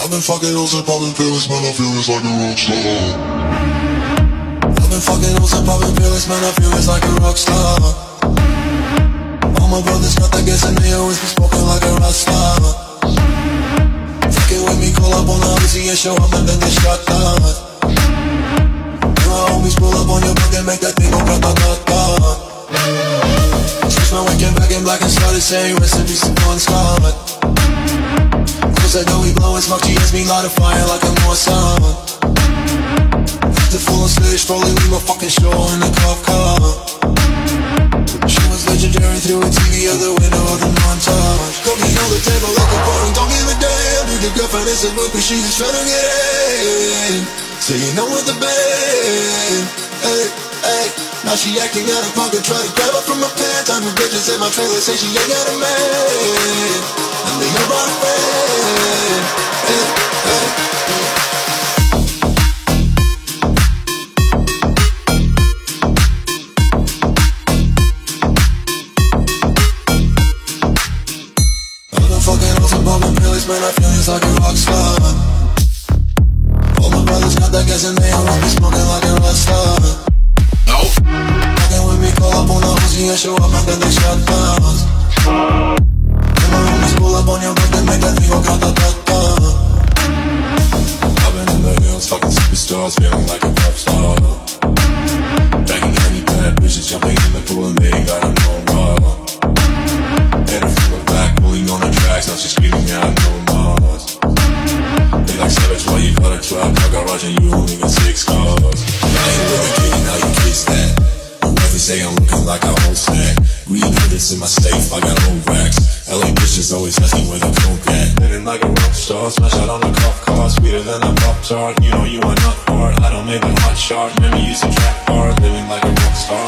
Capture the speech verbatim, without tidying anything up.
I've been fucking hoes and popping pills, man, I feel it's like a rock star. I've been fucking hoes and popping pills, man, I feel it's like a rock star. All my brothers got that gas and they always be smoking like a rock star. Fucking with me, call up on the Uzi and show up and then get shot down. You my homies pull up on your block and make that thing go grata-ta-ta. Switch my weekend back in black and started saying recipes to Bon Scott. I know we blowin' smoke, she hits me light a fire like a Mossad. The full on stage, probably leave my fucking show in a cop car. She was legendary through a T V out the window of the montage. Cooking on the table like a party, don't give a damn. Dude, your girlfriend is a book, but she just tryna get in. So you know with the band, hey, hey. Now she acting out of pocket, try to grab her from my pants. I'm a bitches in my trailer, say she ain't got a man. And they hear my friend, hey, hey. I've been fucking hoes and popping pills, man, I feel it's like a rock star. All my brothers got that gas and they always be smoking like a rock star. Nope. Fucking with me, call up on the Uzi and show up and then they shot down. Pull up on your block and make that thing go grata-ta-ta. I've been in the hills, fucking superstars, feeling like a pop star. Banging any bad bitches, jumping in the pool and they ain't got no more. Hit her from the back, pulling on the tracks, now she's screaming out no more. They like savage, why you got a truck, I got garage and you only got six cars. I ain't living kidding, how you kiss that? Whoever say I'm looking like a whole snack. Green hooders in my safe, I got old racks. L A bitches always asking where the coke at. Living like a rock star, smash out on the cop car. Sweeter than a pop tart, you know you are not hard. I don't make a hot shot, never use a track bar. Living like a rock star.